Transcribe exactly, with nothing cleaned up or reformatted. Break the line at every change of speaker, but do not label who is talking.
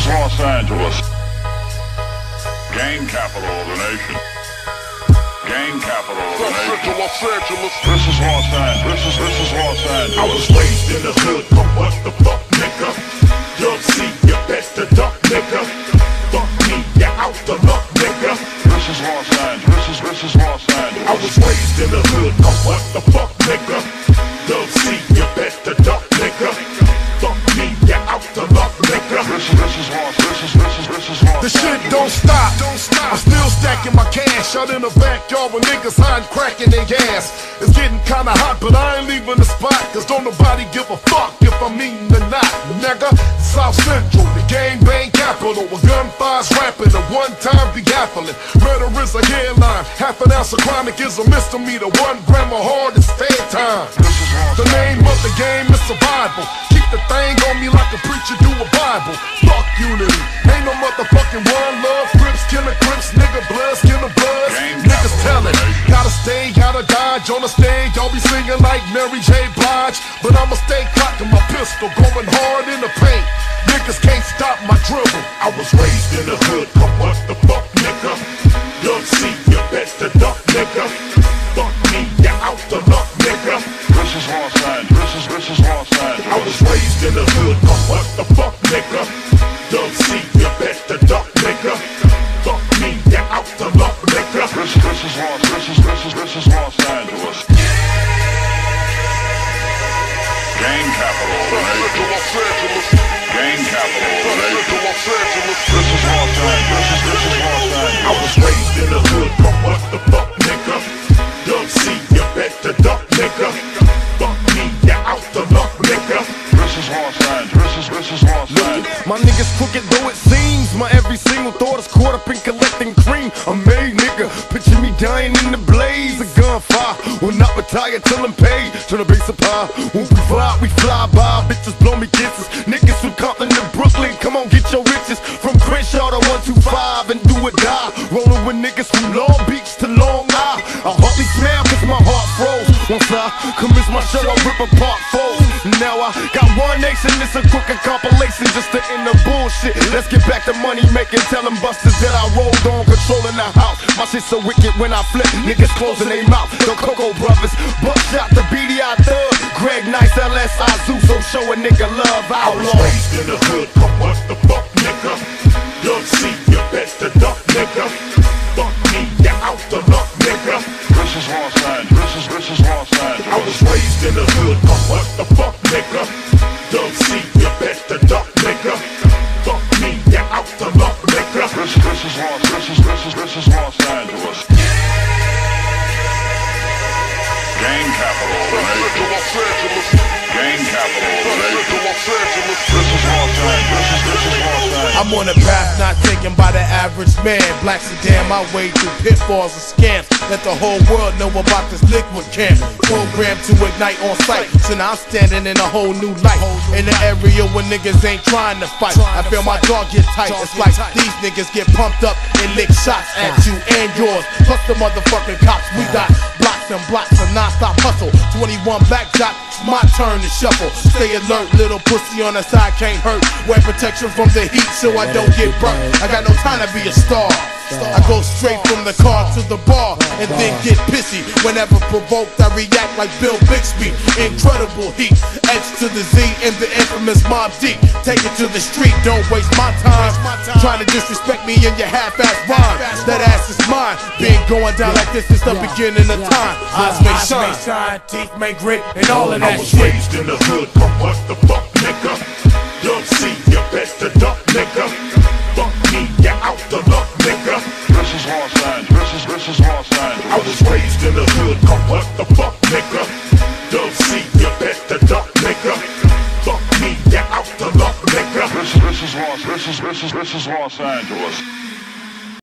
Los Angeles, gang capital of the nation. Gang capital of the nation.
Los Angeles.
This is Los Angeles. This is this is Los Angeles.
I was raised in the hood. Come what the fuck, nigga? Young C, you better duck, nigga. Fuck me, you out the luck, nigga.
This is Los Angeles. This is this is Los Angeles.
I was raised in the hood. Come what the fuck, nigga? Young C, you better duck, nigga. Fuck me, you out the luck, nigga.
This is this is Los. This is this is this is Los.
The shit don't stop, don't stop. I'm still stacking my cash out in the backyard with niggas hiding crack in their gas. It's getting kinda hot, but I ain't leaving the spot, cause don't nobody give a fuck if I'm eating or not, nigga. South Central, the gang bang capital, with gunfires rapping, a one-time degaffling. Murder is a headline, half an ounce of chronic is a misdemeanor, one gram of hard is fair time. The name of the game is survival. Keep the thing on me like a preacher do a Bible. Fuck unity, ain't no motherfucking one love. Crips, killer crips, nigga bloods, killer bloods. Niggas tellin', gotta stay, gotta dodge. On the stage, y'all be singing like Mary J. Blige, but I'ma stay cocking my pistol, going hard in the paint. Niggas can't stop my dribble.
I was raised in the hood. Come what the fuck, nigga? Young C, you better duck, nigga. Fuck me, you out the luck, nigga.
This is Los Angeles. This is this is Los Angeles.
I was raised in the hood. Come what the fuck, nigga? Young C, you better duck, nigga. Fuck me, you out the luck, nigga.
This this is Los. This is this is this is Los Angeles. Gang capital of the nation.
Los Angeles.
Gang capital of the nation.
Los Angeles.
This is Los Angeles. This is this is Los Angeles.
I was raised in the hood. Come what the fuck, nigga? Young C, you better duck, nigga. Fuck me, you out the luck, nigga.
This is Los Angeles. This is this is Los Angeles.
My niggas crooked though it seems. My every single thought is caught up in collecting cream. I'm made, nigga. Picture me dying in the blaze of gunfire. Will not retire till I'm paid. Turn the bass up high. When we fly, we fly by. Bitches blow me kisses. Niggas from Compton to Brooklyn, come on, get your riches. From Crenshaw to one two five and do or die. Rolling with niggas from Long Beach to Long Island. I hardly smile cause my heart froze. Once I commence my show, I rip apart foes. Now I got one nation, it's a crooked compilation just to end the bullshit. Let's get back to money making, telling busters that I rolled on, controlling the house. My shit so wicked when I flip, niggas closing their mouth. The Coco Brothers, Buckshot, the B D I Thug, Greg Nice, L S I Zoo, so show a nigga love.
I was
Outlaw.
raised in the hood, come what the fuck, nigga? Young C, you better duck, nigga. Fuck me, you out the luck, nigga.
This is Los Angeles. This is this is Los Angeles.
I was raised in the hood, come what the fuck, nigga? Young C, you better duck, nigga. Fuck me, you out the luck, nigga.
This this is Los. This is this is this is Los Angeles. Gang capital of the nation.
Los Angeles.
Gang capital of the nation.
Los Angeles.
This is Los Angeles. This is this is Los Angeles.
I'm on a path not taken by the average man. Blacks are damn my way through pitfalls and scams. Let the whole world know about this liquid camp. Programmed to ignite on sight. So now I'm standing in a whole new light. In the area where niggas ain't trying to fight. I feel my dog get tight. It's like these niggas get pumped up and lick shots at you and yours. Plus the motherfucking cops. We got blocks and blocks of non-stop hustle. twenty-one black jock, it's my turn to shuffle. Stay alert, little pussy on the side can't hurt. Wear protection from the heat so I don't get burnt. I got no time to be a star. I go straight from the car to the bar and then get pissy. Whenever provoked, I react like Bill Bixby. Incredible heat, H to the Z and the infamous Mob Deep. Take it to the street, don't waste my time trying to disrespect me in your half-ass rhyme. That ass is mine. Been going down like this since the beginning of time. Eyes may shine, teeth may grit, and all of
I
that
was
shit.
raised in the hood, come what the fuck, nigga? Young C, you better duck, nigga. Fuck me, you out the luck, nigga.
This is Los Angeles. This is this is Los Angeles.
I was raised in the hood, come what the fuck, nigga? Young C, you better duck, nigga. Fuck me, you out the luck, nigga.
This is this is Los. This is this is this is Los Angeles.